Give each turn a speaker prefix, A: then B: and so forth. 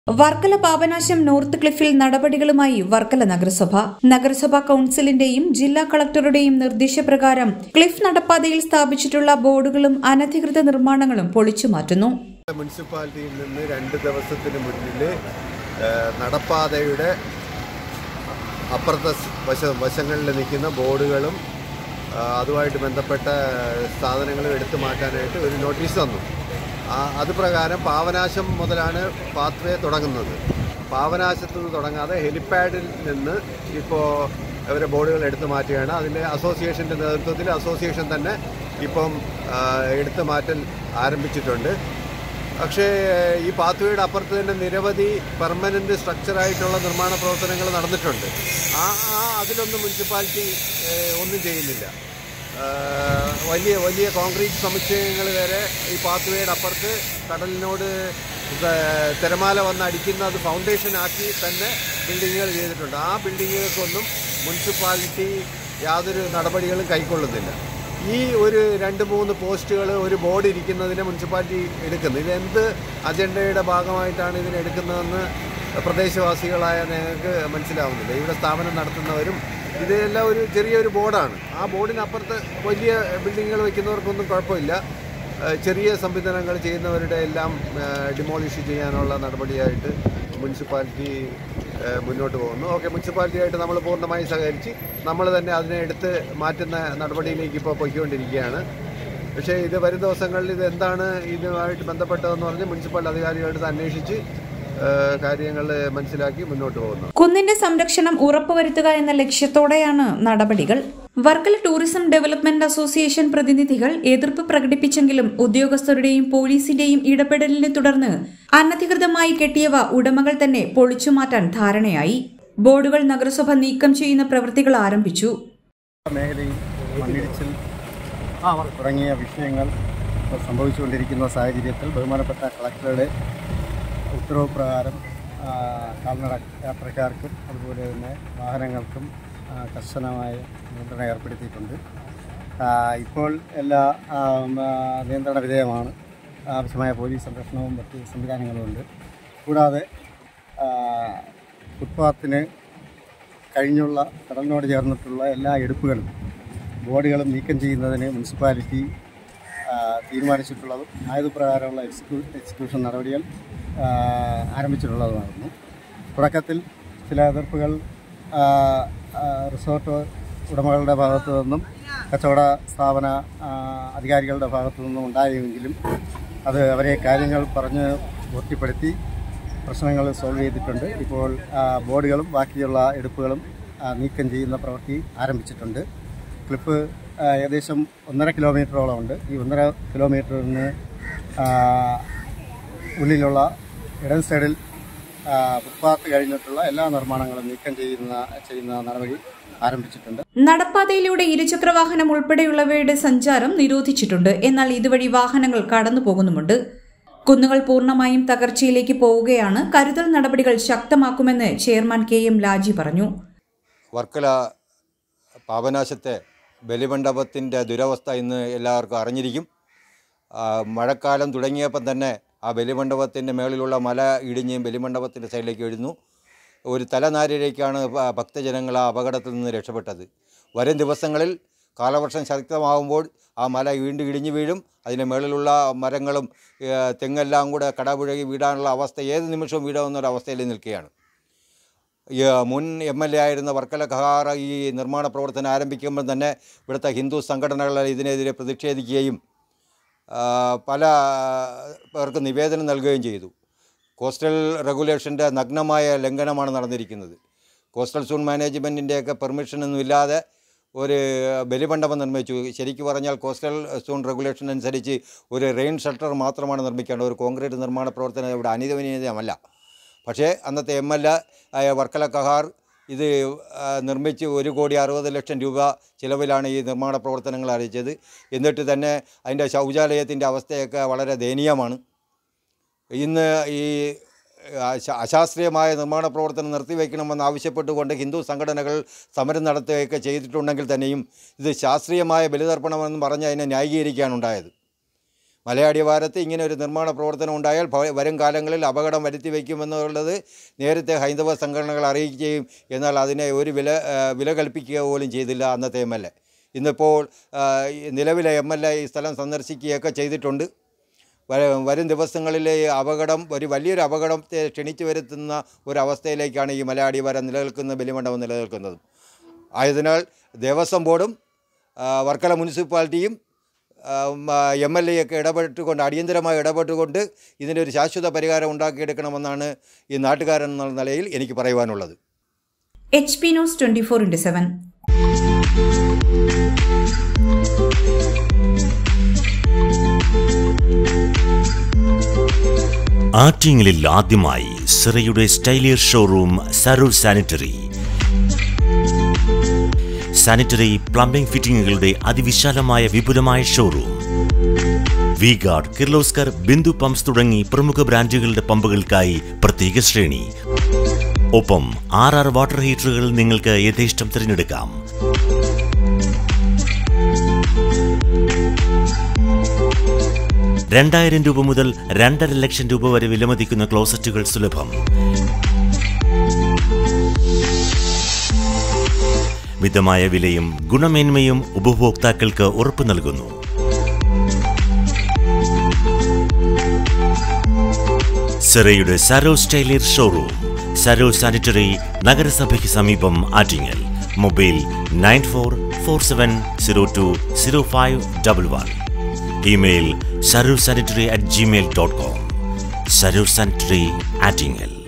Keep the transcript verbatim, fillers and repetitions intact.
A: Varkala Papanasam north ക്ലിഫിൽ നടപടികളുമായി വർക്കല നഗരസഭ നഗരസഭാ കൌൺസിലിന്റെയും ജില്ലാ കളക്ടറുടെയും നിർദ്ദേശപ്രകാരം ക്ലിഫ് നടപ്പാതയിൽ സ്ഥാപിച്ചിട്ടുള്ള ബോർഡുകളും അനധികൃത നിർമ്മാണങ്ങളും പൊളിച്ചുമാറ്റുന്നു.
B: മുനിസിപ്പാലിറ്റിയിൽ നിന്ന് രണ്ട് ദിവസത്തിന് മുന്നിൽ നടപ്പാതയുടെ അപ്പുറത്തെ വശ വശങ്ങളിൽ നിൽക്കുന്ന ബോർഡുകളും അതുമായിട്ട് ബന്ധപ്പെട്ട സാധനങ്ങളും എടുത്തു മാറ്റാനായിട്ട് ഒരു നോട്ടീസ് തന്നു. അതുപ്രകാരം പാവനാശം മുതലാണ് പാത്വേ തുടങ്ങുന്നത്. പാവനാശത്തു നിന്ന് തുടങ്ങാതെ ഹെലിപ്പാഡിൽ നിന്ന് ഇപ്പോൾ അവരെ ബോർഡുകൾ എടുത്തു മാറ്റുകയാണ്. അതിൻ്റെ അസോസിയേഷൻ്റെ നേതൃത്വത്തിൽ അസോസിയേഷൻ തന്നെ ഇപ്പം എടുത്തു മാറ്റൽ ആരംഭിച്ചിട്ടുണ്ട്. പക്ഷേ ഈ പാത്വേയുടെ അപ്പുറത്ത് തന്നെ നിരവധി പെർമനൻറ്റ് സ്ട്രക്ചറായിട്ടുള്ള നിർമ്മാണ പ്രവർത്തനങ്ങൾ നടന്നിട്ടുണ്ട്. ആ ആ അതിലൊന്നും മുനിസിപ്പാലിറ്റി ഒന്നും ചെയ്യുന്നില്ല. വലിയ വലിയ കോൺക്രീറ്റ് സമുച്ചയങ്ങൾ വരെ ഈ പാത്വേയുടെ അപ്പുറത്ത് കടലിനോട് തിരമാല വന്ന് അടിക്കുന്ന അത് ഫൗണ്ടേഷൻ ആക്കി തന്നെ ബിൽഡിങ്ങുകൾ ചെയ്തിട്ടുണ്ട്. ആ ബിൽഡിങ്ങുകൾക്കൊന്നും മുനിസിപ്പാലിറ്റി യാതൊരു നടപടികളും കൈക്കൊള്ളുന്നില്ല. ഈ ഒരു രണ്ട് മൂന്ന് പോസ്റ്റുകൾ ഒരു ബോർഡ് ഇരിക്കുന്നതിനെ മുനിസിപ്പാലിറ്റി എടുക്കുന്നു. ഇതെന്ത് അജണ്ടയുടെ ഭാഗമായിട്ടാണ് ഇതിനെടുക്കുന്നതെന്ന് പ്രദേശവാസികളായ ഞങ്ങൾക്ക് മനസ്സിലാവുന്നില്ല. ഇവിടെ സ്ഥാപനം നടത്തുന്നവരും ഇതെല്ലാം ഒരു ചെറിയൊരു ബോർഡാണ്. ആ ബോർഡിനപ്പുറത്ത് വലിയ ബിൽഡിങ്ങുകൾ വയ്ക്കുന്നവർക്കൊന്നും കുഴപ്പമില്ല. ചെറിയ സംവിധാനങ്ങൾ ചെയ്യുന്നവരുടെ എല്ലാം ഡിമോളിഷ് ചെയ്യാനുള്ള നടപടിയായിട്ട് മുനിസിപ്പാലിറ്റി മുന്നോട്ട് പോകുന്നു. ഓക്കെ, മുനിസിപ്പാലിറ്റിയായിട്ട് നമ്മൾ പൂർണ്ണമായി സഹകരിച്ച് നമ്മൾ തന്നെ അതിനെ എടുത്ത് മാറ്റുന്ന നടപടിയിലേക്ക് ഇപ്പോൾ പോയിക്കൊണ്ടിരിക്കുകയാണ്. പക്ഷേ ഇത് വരും ദിവസങ്ങളിൽ ഇത് എന്താണ് ഇതുമായിട്ട് ബന്ധപ്പെട്ടതെന്ന് പറഞ്ഞ് മുനിസിപ്പൽ അധികാരികളുടെ അന്വേഷിച്ച് കാര്യങ്ങൾ മനസ്സിലാക്കി മുന്നോട്ട് പോകുന്നു.
A: കുന്നിന്റെ സംരക്ഷണം ഉറപ്പുവരുത്തുക എന്ന ലക്ഷ്യത്തോടെയാണ് നടപടികൾ. വർക്കല ടൂറിസം ഡെവലപ്മെന്റ് അസോസിയേഷൻ പ്രതിനിധികൾ എതിർപ്പ് പ്രകടിപ്പിച്ചെങ്കിലും ഉദ്യോഗസ്ഥരുടെയും പോലീസിന്റെയും ഇടപെടലിനെ തുടർന്ന് അനധികൃതമായി കെട്ടിയവ ഉടമകൾ തന്നെ പൊളിച്ചുമാറ്റാൻ ധാരണയായി. ബോർഡുകൾ നഗരസഭ നീക്കം ചെയ്യുന്ന പ്രവൃത്തികൾ ആരംഭിച്ചു.
C: മേഖലയിൽ മണ്ണിടിച്ചിൽ തുടങ്ങിയ വിഷയങ്ങൾ സംഭവിച്ചുകൊണ്ടിരിക്കുന്ന സാഹചര്യത്തിൽ ബഹുമാനപ്പെട്ട കളക്ടറുടെ ഉത്തരവ് പ്രകാരം കാൽനട യാത്രക്കാർക്കും അതുപോലെ തന്നെ വാഹനങ്ങൾക്കും കർശനമായ നിയന്ത്രണം ഏർപ്പെടുത്തിയിട്ടുണ്ട്. ഇപ്പോൾ എല്ലാ നിയന്ത്രണ വിധേയമാണ്. ആവശ്യമായ പോലീസ് സംരക്ഷണവും മറ്റ് സംവിധാനങ്ങളും ഉണ്ട്. കൂടാതെ ഫുട്പാത്തിന് കഴിഞ്ഞുള്ള കടലിനോട് ചേർന്നിട്ടുള്ള എല്ലാ എടുപ്പുകളും ബോർഡുകളും നീക്കം ചെയ്യുന്നതിന് മുനിസിപ്പാലിറ്റി തീരുമാനിച്ചിട്ടുള്ളതും ആയതുപ്രകാരമുള്ള എക്സിക്യൂ എക്സിക്യൂഷൻ നടപടികൾ ആരംഭിച്ചിട്ടുള്ളതുമായിരുന്നു. തുടക്കത്തിൽ ചില എതിർപ്പുകൾ റിസോർട്ട് ഉടമകളുടെ ഭാഗത്തു നിന്നും കച്ചവട സ്ഥാപന അധികാരികളുടെ ഭാഗത്തു നിന്നും ഉണ്ടായെങ്കിലും അത് അവരെ കാര്യങ്ങൾ പറഞ്ഞ് ബോധ്യപ്പെടുത്തി പ്രശ്നങ്ങൾ സോൾവ് ചെയ്തിട്ടുണ്ട്. ഇപ്പോൾ ബോർഡുകളും ബാക്കിയുള്ള എടുപ്പുകളും നീക്കം ചെയ്യുന്ന പ്രവൃത്തി ആരംഭിച്ചിട്ടുണ്ട്. ക്ലിഫ് ഏകദേശം ഒന്നര കിലോമീറ്ററോളം ഉണ്ട്. ഈ ഒന്നര കിലോമീറ്ററിന് ഉള്ളിലുള്ള ഇടത് സൈഡിൽ ഫുട്പാത്ത് കഴിഞ്ഞിട്ടുള്ള എല്ലാ നിർമ്മാണങ്ങളും നീക്കം ചെയ്യുന്ന ചെയ്യുന്ന നടപടി ആരംഭിച്ചിട്ടുണ്ട്.
A: നടപ്പാതയിലൂടെ ഇരുചക്രവാഹനം ഉൾപ്പെടെയുള്ളവയുടെ സഞ്ചാരം നിരോധിച്ചിട്ടുണ്ട്. എന്നാൽ ഇതുവഴി വാഹനങ്ങൾ കടന്നു പോകുന്നുമുണ്ട്. കുന്നുകൾ പൂർണ്ണമായും തകർച്ചയിലേക്ക് പോവുകയാണ്. കരുതൽ നടപടികൾ ശക്തമാക്കുമെന്ന് ചെയർമാൻ കെ എം ലാജി പറഞ്ഞു.
D: വർക്കല പാപനാശത്തെ ബലിമണ്ഡപത്തിൻ്റെ ദുരവസ്ഥ ഇന്ന് എല്ലാവർക്കും അറിഞ്ഞിരിക്കും. മഴക്കാലം തുടങ്ങിയപ്പം തന്നെ ആ ബലിമണ്ഡപത്തിൻ്റെ മേളിലുള്ള മല ഇടിഞ്ഞ് ബലിമണ്ഡപത്തിൻ്റെ സൈഡിലേക്ക് എഴുന്നു. ഒരു തലനാരിഴയ്ക്കാണ് ഭക്തജനങ്ങൾ ആ അപകടത്തിൽ നിന്ന് രക്ഷപ്പെട്ടത്. വരും ദിവസങ്ങളിൽ കാലവർഷം ശക്തമാകുമ്പോൾ ആ മല വീണ്ടും ഇടിഞ്ഞു വീഴും. അതിൻ്റെ മേളിലുള്ള മരങ്ങളും തെങ്ങെല്ലാം കൂടെ കടപുഴകി വീഴാനുള്ള അവസ്ഥ ഏത് നിമിഷവും വീഴാവുന്നൊരവസ്ഥയിൽ നിൽക്കുകയാണ്. മുൻ എം എൽ എ ആയിരുന്ന വർക്കല ഖഹാർ ഈ നിർമ്മാണ പ്രവർത്തനം ആരംഭിക്കുമ്പോൾ തന്നെ ഇവിടുത്തെ ഹിന്ദു സംഘടനകൾ ഇതിനെതിരെ പ്രതിഷേധിക്കുകയും പല പേർക്ക് നിവേദനം നൽകുകയും ചെയ്തു. കോസ്റ്റൽ റെഗുലേഷൻ്റെ നഗ്നമായ ലംഘനമാണ് നടന്നിരിക്കുന്നത്. കോസ്റ്റൽ സോൺ മാനേജ്മെൻറ്റിൻ്റെയൊക്കെ പെർമിഷനൊന്നുമില്ലാതെ ഒരു ബലിമണ്ഡപം നിർമ്മിച്ചു. ശരിക്കും പറഞ്ഞാൽ കോസ്റ്റൽ സോൺ റെഗുലേഷൻ അനുസരിച്ച് ഒരു റെയിൻ ഷെൽട്ടർ മാത്രമാണ് നിർമ്മിക്കേണ്ടത്. ഒരു കോൺക്രീറ്റ് നിർമ്മാണ പ്രവർത്തനം ഇവിടെ അനുവദനീയമല്ല. പക്ഷേ അന്നത്തെ എം എൽ എ ആയ വർക്കല ഖഹാർ ഇത് നിർമ്മിച്ച് ഒരു കോടി അറുപത് ലക്ഷം രൂപ ചിലവിലാണ് ഈ നിർമ്മാണ പ്രവർത്തനങ്ങൾ ആരംഭിച്ചത്. എന്നിട്ട് തന്നെ അതിൻ്റെ ശൗചാലയത്തിൻ്റെ അവസ്ഥയൊക്കെ വളരെ ദയനീയമാണ്. ഇന്ന് ഈ അശാസ്ത്രീയമായ നിർമ്മാണ പ്രവർത്തനം നിർത്തിവെക്കണമെന്ന് ആവശ്യപ്പെട്ടുകൊണ്ട് ഹിന്ദു സംഘടനകൾ സമരം നടത്തുകയൊക്കെ ചെയ്തിട്ടുണ്ടെങ്കിൽ തന്നെയും ഇത് ശാസ്ത്രീയമായ ബലിതർപ്പണമെന്ന് പറഞ്ഞ് അതിനെ ന്യായീകരിക്കുകയാണ് ഉണ്ടായത്. മലയടിവാരത്ത് ഇങ്ങനെ ഒരു നിർമ്മാണ പ്രവർത്തനം ഉണ്ടായാൽ വരും കാലങ്ങളിൽ അപകടം വരുത്തി വയ്ക്കുമെന്നുള്ളത് നേരത്തെ ഹൈന്ദവ സംഘടനകൾ അറിയിക്കുകയും എന്നാൽ അതിനെ ഒരു വില വില കൽപ്പിക്കുക പോലും ചെയ്തില്ല അന്നത്തെ എം എൽ എ. ഇന്നിപ്പോൾ നിലവിലെ എം എൽ എ ഈ സ്ഥലം സന്ദർശിക്കുകയൊക്കെ ചെയ്തിട്ടുണ്ട്. വരും ദിവസങ്ങളിലെ അപകടം ഒരു വലിയൊരു അപകടത്തെ ക്ഷണിച്ചു വരുത്തുന്ന ഒരവസ്ഥയിലേക്കാണ് ഈ മലയടിവാരം നിലനിൽക്കുന്ന ബലിമണ്ഡപം നിലനിൽക്കുന്നത്. ആയതിനാൽ ദേവസ്വം ബോർഡും വർക്കല മുനിസിപ്പാലിറ്റിയും എം എൽ എ ഒക്കെ ഇടപെട്ടുകൊണ്ട് അടിയന്തരമായി ഇടപെട്ടുകൊണ്ട് ഇതിൻ്റെ ഒരു ശാശ്വത പരിഹാരം ഉണ്ടാക്കിയെടുക്കണമെന്നാണ് ഈ നാട്ടുകാരൻ എന്ന നിലയിൽ എനിക്ക് പറയുവാനുള്ളത്.
A: H P news twenty four into seven.
E: ആറ്റിങ്ങലിൽ ആദ്യമായി സിറയുടെ സ്റ്റൈലിയർ showroom Saroor sanitary. Sanitary plumbing ഫിറ്റിംഗുകളുടെ അതിവിശാലമായ വിപുലമായ showroom. V Guard, Kirloskar, Bindu pumps തുടങ്ങി പ്രമുഖ ബ്രാൻഡുകളുടെ പമ്പുകൾക്കായി പ്രത്യേക ശ്രേണി. ഒപ്പം ആർ ആർ വാട്ടർ ഹീറ്ററുകൾ നിങ്ങൾക്ക് യഥേഷ്ടം തിരഞ്ഞെടുക്കാം. രണ്ടായിരം രൂപ മുതൽ രണ്ടര ലക്ഷം രൂപ വരെ വിലമതിക്കുന്ന ക്ലോസറ്റുകൾ സുലഭം. മിതമായ വിലയും ഗുണമേന്മയും ഉപഭോക്താക്കൾക്ക് ഉറപ്പു നൽകുന്നു. സിറയുടെ സരോ സ്റ്റൈലിയർ ഷോറൂം, സരോ സാനിറ്ററി, നഗരസഭയ്ക്ക് സമീപം, Attingal. Mobile nine four four seven zero two zero five double one. Email Saroor sanitary at Gmail dot com. Saroor sanitary, Attingal.